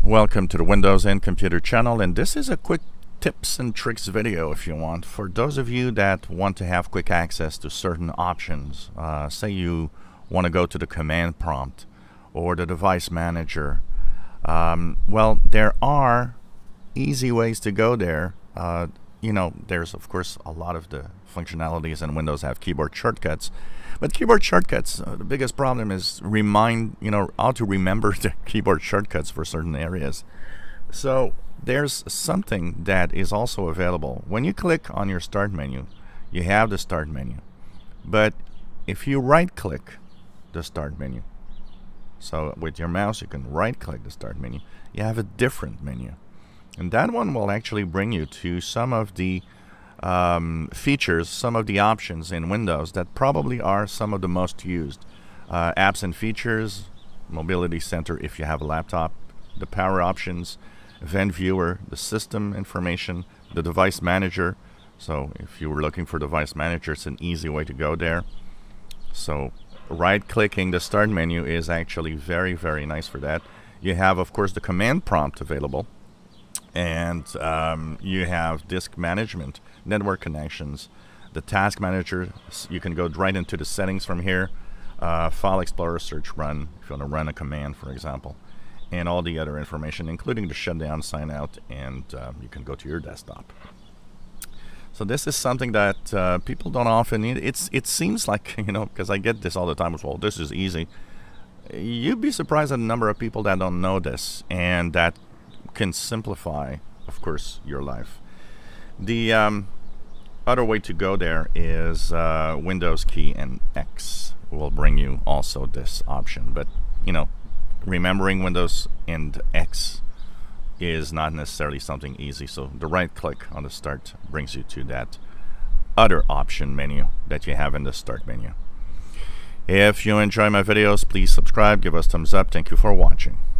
Welcome to the Windows and Computer channel, and this is a quick tips and tricks video if you want. For those of you that want to have quick access to certain options, say you want to go to the command prompt or the device manager. Well, there are easy ways to go there. There's of course a lot of the functionalities in Windows have keyboard shortcuts, but keyboard shortcuts, the biggest problem is how to remember the keyboard shortcuts for certain areas. So there's something that is also available. When you click on your start menu, you have the start menu, but if you right click the start menu, so with your mouse you can right click the start menu, you have a different menu. And that one will actually bring you to some of the features, some of the options in Windows that probably are some of the most used. Apps and features, mobility center if you have a laptop, the power options, event viewer, the system information, the device manager. So if you were looking for device manager, it's an easy way to go there. So right-clicking the start menu is actually very, very nice for that. You have, of course, the command prompt available. And you have disk management, network connections, the task manager. You can go right into the settings from here, file explorer, search, run, if you want to run a command, for example, and all the other information, including the shutdown, sign out, and you can go to your desktop. So this is something that people don't often need. It seems like, because I get this all the time as well, this is easy. You'd be surprised at the number of people that don't know this and that can simplify, of course, your life. The other way to go there is Windows key and X will bring you also this option. But, remembering Windows and X is not necessarily something easy. So the right click on the start brings you to that other option menu that you have in the start menu. If you enjoy my videos, please subscribe, give us thumbs up. Thank you for watching.